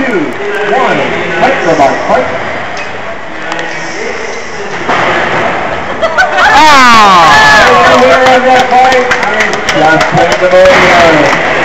Micromark fight. Ah! The winner of that fight is Justin DeMario.